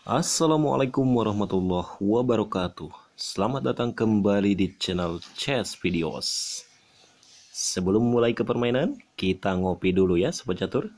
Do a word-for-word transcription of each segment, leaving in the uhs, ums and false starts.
Assalamualaikum warahmatullahi wabarakatuh. Selamat datang kembali di channel Chess Videos. Sebelum mulai ke permainan, kita ngopi dulu ya Sobat Catur.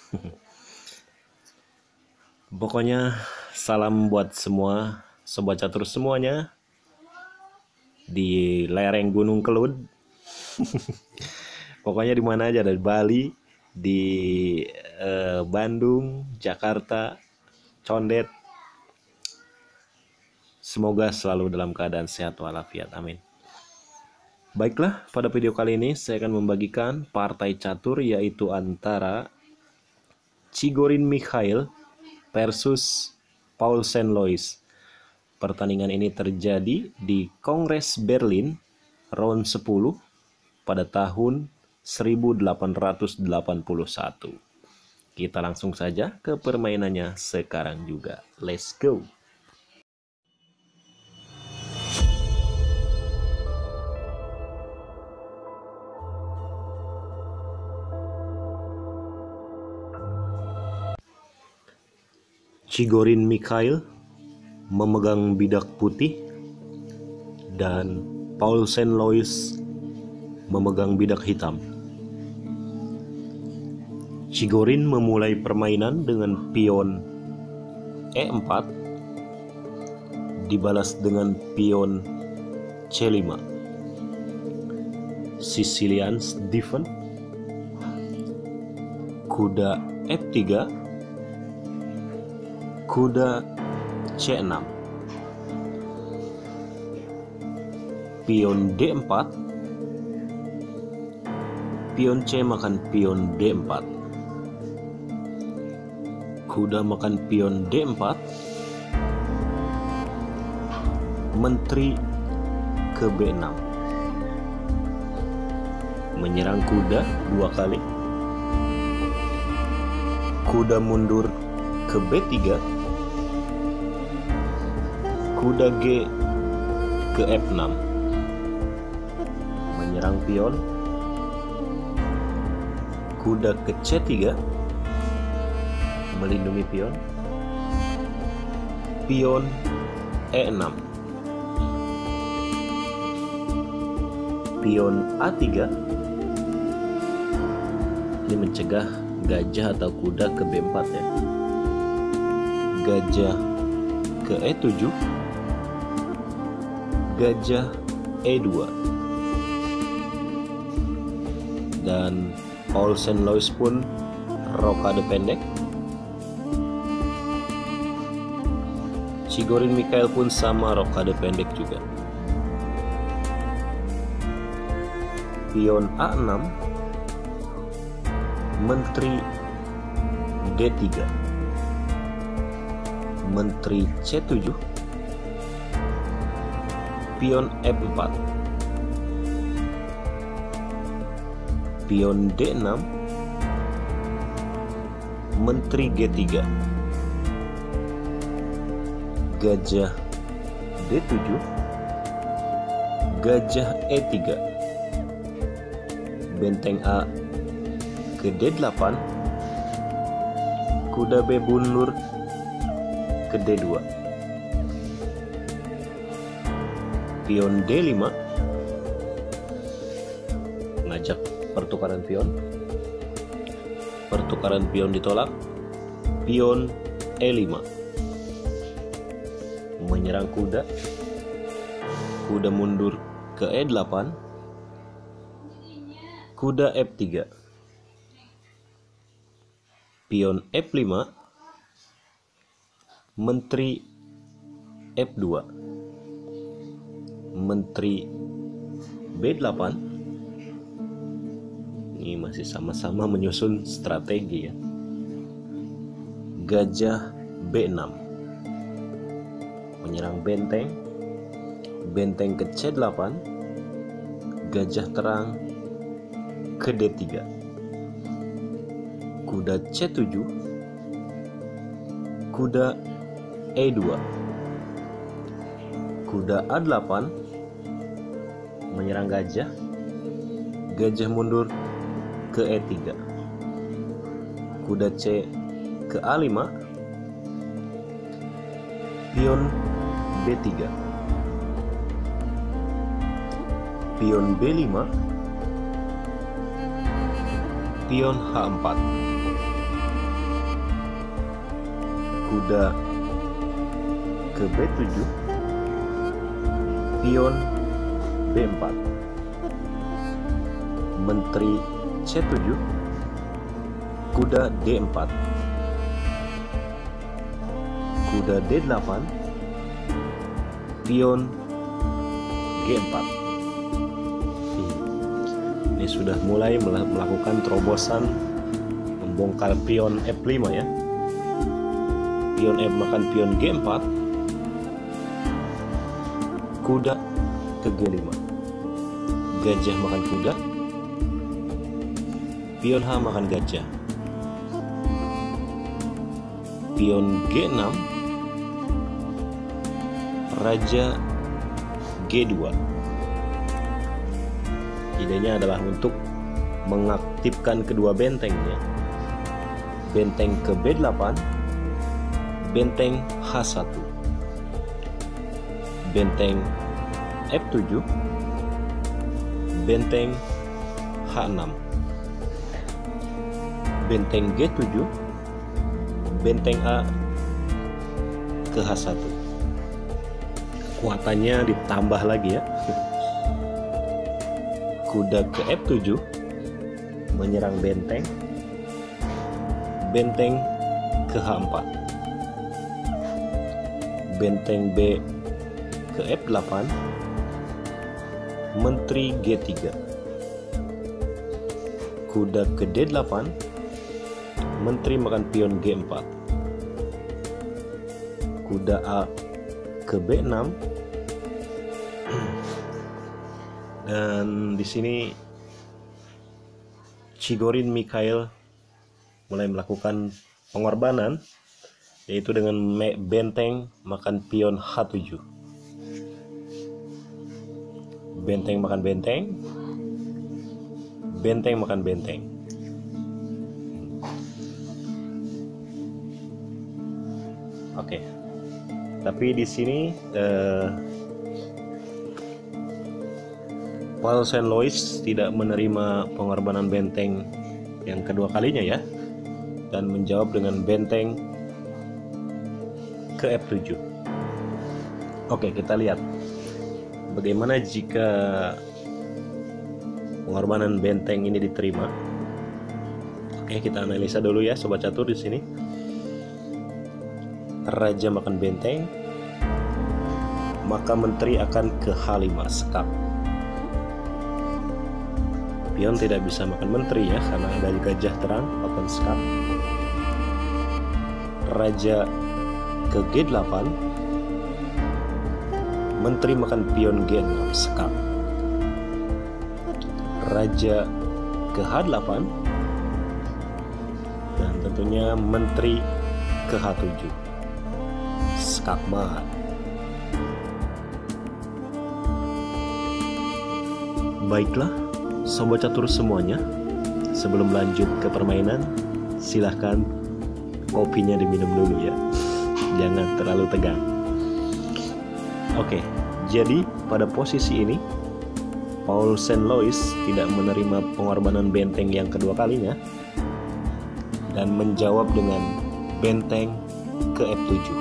Pokoknya salam buat semua Sobat Catur semuanya di lereng Gunung Kelud. Pokoknya di mana aja, dari Bali, di eh, Bandung, Jakarta, Condet. Semoga selalu dalam keadaan sehat walafiat. Amin. Baiklah, pada video kali ini saya akan membagikan partai catur, yaitu antara Chigorin Mikhail versus Paulsen Lois. Pertandingan ini terjadi di Kongres Berlin round sepuluh pada tahun seribu delapan ratus delapan puluh satu. Kita langsung saja ke permainannya sekarang juga. Let's go! Chigorin Mikhail memegang bidak putih dan Paulsen Lois memegang bidak hitam. Chigorin memulai permainan dengan pion E empat dibalas dengan pion C lima. Sicilian's defense, kuda F tiga, kuda C enam, pion D empat, pion C makan pion D empat, kuda makan pion D empat, menteri ke B enam, menyerang kuda dua kali, kuda mundur ke B tiga, kuda G ke F enam, menyerang pion, kuda ke C tiga, melindungi pion, pion E enam, pion A tiga, ini mencegah gajah atau kuda ke B empat ya, gajah ke E tujuh, gajah E dua, dan Paulsen Lois pun rokade pendek. Chigorin Mikhail pun sama, rokade pendek juga. Pion A enam, menteri D tiga, menteri C tujuh, pion F empat, pion D enam, menteri G tiga, gajah D tujuh, gajah E tiga, benteng A ke D delapan, kuda B mundur ke D dua, pion D lima, ngajak pertukaran pion, pertukaran pion ditolak, pion E lima, menyerang kuda, kuda mundur ke E delapan, kuda F tiga, pion F lima, menteri F dua, menteri B delapan. Ini masih sama-sama menyusun strategi ya. Gajah B enam, menyerang benteng, benteng ke C delapan, gajah terang ke D tiga, kuda C tujuh, kuda E dua, kuda A delapan, menyerang gajah, gajah mundur ke E tiga, kuda C ke A lima, pion B tiga, pion B lima, pion H empat, kuda ke B tujuh, pion B empat, menteri C tujuh, kuda D empat, kuda D delapan, pion G empat. Ini sudah mulai melakukan terobosan membongkar pion F lima ya. Pion F makan pion G empat, kuda ke G lima, gajah makan kuda, pion H makan gajah, pion G enam, raja G dua. Idenya adalah untuk mengaktifkan kedua bentengnya, benteng ke B delapan, benteng H satu, benteng F tujuh, benteng H enam, benteng G tujuh, benteng A ke H satu. Kekuatannya ditambah lagi ya. Kuda ke F tujuh menyerang benteng, benteng ke H empat, benteng B ke F delapan, menteri G tiga, kuda ke D delapan, menteri makan pion G empat, kuda A ke B enam, dan di sini Chigorin Mikhail mulai melakukan pengorbanan, yaitu dengan benteng makan pion H tujuh. Benteng makan benteng, benteng makan benteng. Oke. Tapi di sini eh, Paul Saint Louis tidak menerima pengorbanan benteng yang kedua kalinya ya, dan menjawab dengan benteng ke F tujuh. Oke, kita lihat bagaimana jika pengorbanan benteng ini diterima. Oke, kita analisa dulu ya sobat catur di sini. Raja makan benteng, maka menteri akan ke H lima, skak. Pion tidak bisa makan menteri ya, karena ada gajah terang, open skak. Raja ke G delapan, menteri makan pion G enam, skak. Raja ke H delapan, dan tentunya menteri ke H tujuh, skak mat. Baiklah sobat catur semuanya, sebelum lanjut ke permainan, silahkan kopinya diminum dulu ya, jangan terlalu tegang. Oke, jadi pada posisi ini Paul Saint Louis tidak menerima pengorbanan benteng yang kedua kalinya dan menjawab dengan benteng ke F tujuh,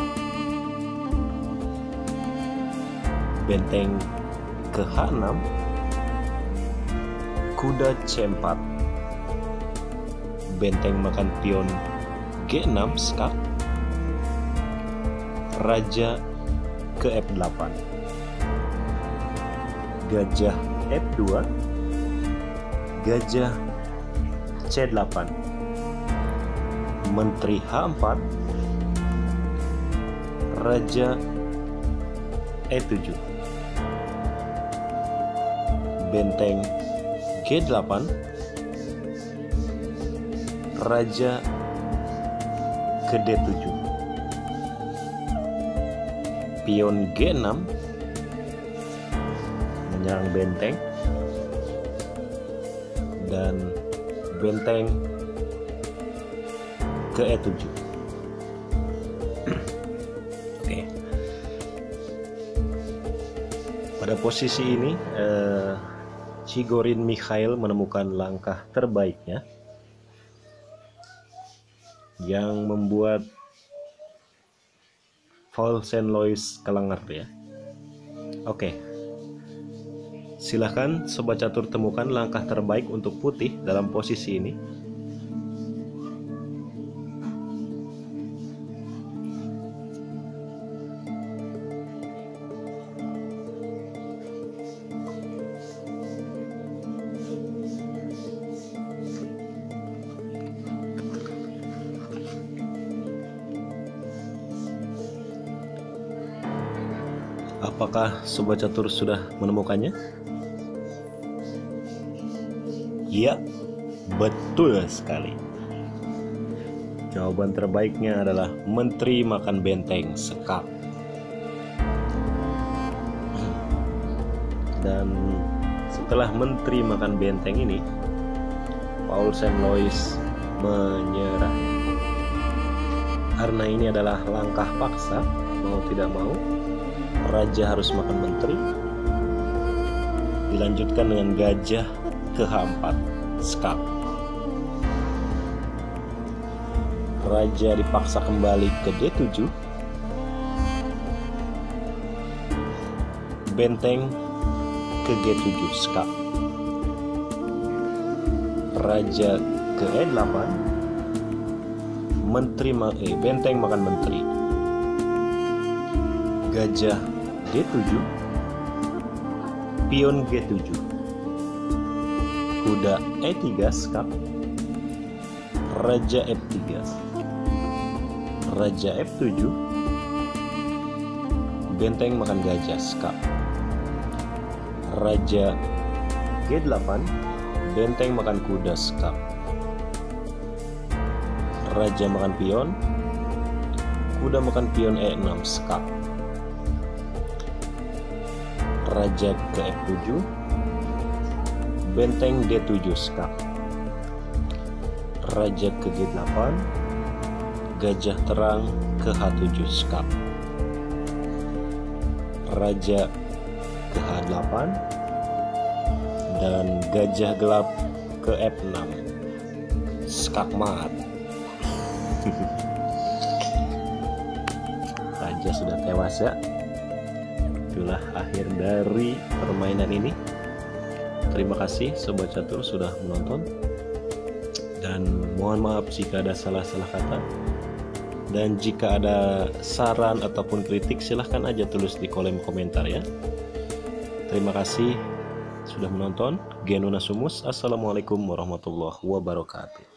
benteng ke H enam, kuda C empat, benteng makan pion G enam, skak. Raja ke F delapan, gajah F dua, gajah C delapan, menteri H empat, raja E tujuh, benteng G delapan, raja ke D tujuh, pion G enam menyerang benteng, dan benteng ke E tujuh. Oke, posisi ini eh, Chigorin Mikhail menemukan langkah terbaiknya yang membuat Paul Saint Louis kelengar ya. Oke, silahkan Sobat Catur temukan langkah terbaik untuk putih dalam posisi ini. Apakah Sobat Catur sudah menemukannya? Ya, betul sekali. Jawaban terbaiknya adalah Menteri Makan Benteng Sekap. Dan setelah Menteri Makan Benteng ini, Paul Saint Louis menyerah. Karena ini adalah langkah paksa, mau tidak mau raja harus makan menteri. Dilanjutkan dengan gajah ke H empat skak. Raja dipaksa kembali ke D tujuh. Benteng ke G tujuh skak. Raja ke E delapan. Menteri eh, benteng makan menteri. Gajah D tujuh, pion G tujuh, kuda E tiga skak, raja F tiga, raja F tujuh, benteng makan gajah skak, raja G delapan, benteng makan kuda skak, raja makan pion, kuda makan pion E enam skak, raja ke F tujuh, benteng D tujuh skak, raja ke G delapan, gajah terang ke H tujuh skak, raja ke H delapan, dan gajah gelap ke F enam skakmat. Raja sudah tewas ya. Itulah akhir dari permainan ini. Terima kasih Sobat Catur sudah menonton, dan mohon maaf jika ada salah-salah kata, dan jika ada saran ataupun kritik silahkan aja tulis di kolom komentar ya. Terima kasih sudah menonton. Genuna Sumus. Assalamualaikum warahmatullahi wabarakatuh.